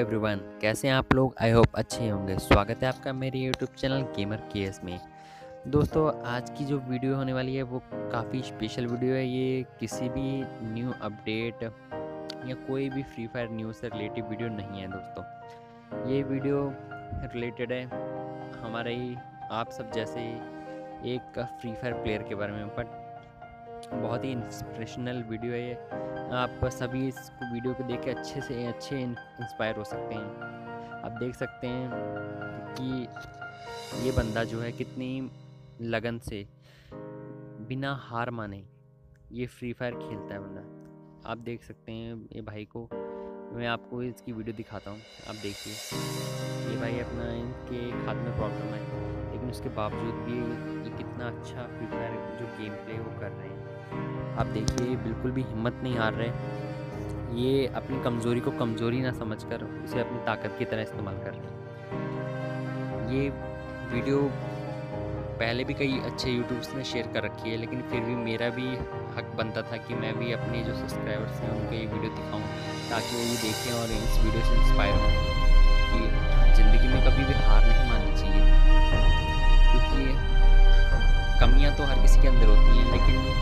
Everyone, कैसे हैं आप लोग। आई होप अच्छे होंगे। स्वागत है आपका मेरे यूट्यूब चैनल गेमर केएस में। दोस्तों, आज की जो वीडियो होने वाली है वो काफ़ी स्पेशल वीडियो है। ये किसी भी न्यू अपडेट या कोई भी फ्री फायर न्यूज़ से रिलेटेड वीडियो नहीं है दोस्तों। ये वीडियो रिलेटेड है हमारे ही आप सब जैसे एक फ्री फायर प्लेयर के बारे में, बट बहुत ही इंस्पिरेशनल वीडियो है ये। आप सभी इस वीडियो को देख के अच्छे इंस्पायर हो सकते हैं। आप देख सकते हैं कि ये बंदा जो है कितनी लगन से बिना हार माने ये फ्री फायर खेलता है बंदा। आप देख सकते हैं ये भाई को, मैं आपको इसकी वीडियो दिखाता हूँ। आप देखिए, ये भाई अपना इनके हाथ में प्रॉब्लम है, लेकिन उसके बावजूद भी ये कितना अच्छा फ्री फायर जो गेम प्ले वो कर रहे हैं। आप देखिए, बिल्कुल भी हिम्मत नहीं हार रहे। ये अपनी कमज़ोरी को कमज़ोरी ना समझकर उसे अपनी ताकत की तरह इस्तेमाल कर रहे हैं। ये वीडियो पहले भी कई अच्छे यूट्यूब्स ने शेयर कर रखी है, लेकिन फिर भी मेरा भी हक बनता था कि मैं भी अपने जो सब्सक्राइबर्स हैं उनको ये वीडियो दिखाऊं, ताकि वो भी देखें और इस वीडियो से इंस्पायर हों कि ज़िंदगी में कभी भी हार नहीं माननी चाहिए। क्योंकि कमियां तो हर किसी के अंदर होती हैं, लेकिन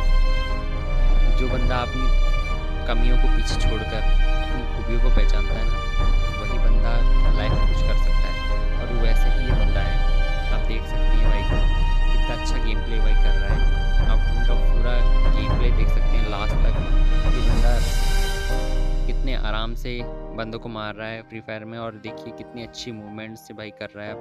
जो बंदा अपनी कमियों को पीछे छोड़कर अपनी खूबियों को पहचानता है ना, वही बंदा लाइफ में कुछ कर सकता है। और वैसे ही ये बंदा है। आप देख सकते हैं भाई को कितना अच्छा गेम प्ले भाई कर रहा है। आप उनका पूरा गेम प्ले देख सकते हैं लास्ट तक। ये बंदा कितने आराम से बंदों को मार रहा है फ्री फायर में, और देखिए कितनी अच्छी मूवमेंट से भाई कर रहा है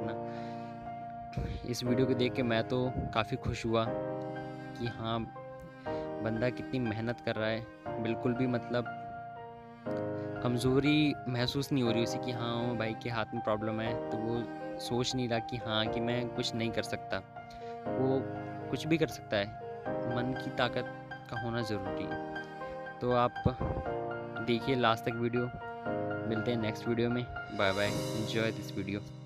अपना। इस वीडियो को देख के मैं तो काफ़ी खुश हुआ कि हाँ, बंदा कितनी मेहनत कर रहा है। बिल्कुल भी मतलब कमज़ोरी महसूस नहीं हो रही उसे कि हाँ वो भाई के हाथ में प्रॉब्लम है, तो वो सोच नहीं रहा कि हाँ कि मैं कुछ नहीं कर सकता। वो कुछ भी कर सकता है। मन की ताकत का होना ज़रूरी है। तो आप देखिए लास्ट तक वीडियो। मिलते हैं नेक्स्ट वीडियो में। Bye bye, enjoy this video.